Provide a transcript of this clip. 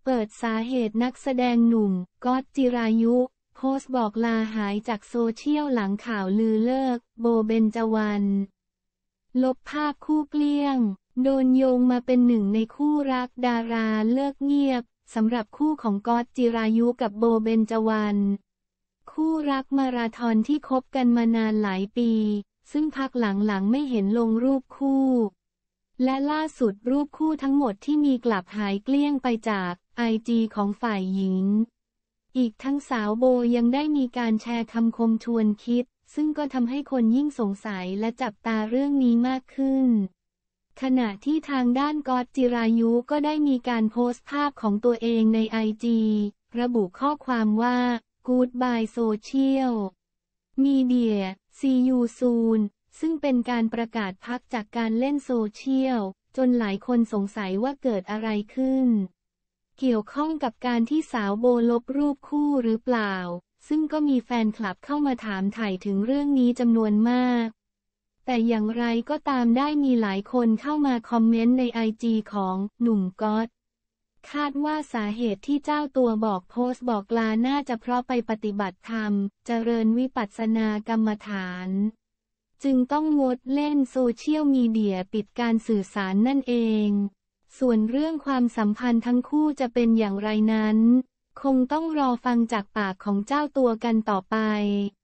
เปิดสาเหตุนักแสดงหนุ่มก๊อตจิรายุโพสต์บอกลาหายจากโซเชียลหลังข่าวลือเลิกโบเบญจวรรณลบภาพคู่เกลี้ยงโดนโยงมาเป็นหนึ่งในคู่รักดาราเลิกเงียบสำหรับคู่ของก๊อตจิรายุกับโบเบญจวรรณคู่รักมาราธอนที่คบกันมานานหลายปีซึ่งพักหลังๆไม่เห็นลงรูปคู่และล่าสุดรูปคู่ทั้งหมดที่มีกลับหายเกลี้ยงไปจากIGของฝ่ายหญิงอีกทั้งสาวโบยังได้มีการแชร์คำคมชวนคิดซึ่งก็ทำให้คนยิ่งสงสัยและจับตาเรื่องนี้มากขึ้นขณะที่ทางด้านก๊อตจิรายุก็ได้มีการโพสต์ภาพของตัวเองในIGระบุข้อความว่า Goodbye Social Media See you soon ซึ่งเป็นการประกาศพักจากการเล่นโซเชียลจนหลายคนสงสัยว่าเกิดอะไรขึ้นเกี่ยวข้องกับการที่สาวโบลบรูปคู่หรือเปล่าซึ่งก็มีแฟนคลับเข้ามาถามไถ่ถึงเรื่องนี้จำนวนมากแต่อย่างไรก็ตามได้มีหลายคนเข้ามาคอมเมนต์ในIGของหนุ่มก๊อตคาดว่าสาเหตุที่เจ้าตัวโพสต์บอกลาน่าจะเพราะไปปฏิบัติธรรมเจริญวิปัสสนากรรมฐานจึงต้องงดเล่นโซเชียลมีเดียปิดการสื่อสารนั่นเองส่วนเรื่องความสัมพันธ์ทั้งคู่จะเป็นอย่างไรนั้นคงต้องรอฟังจากปากของเจ้าตัวกันต่อไป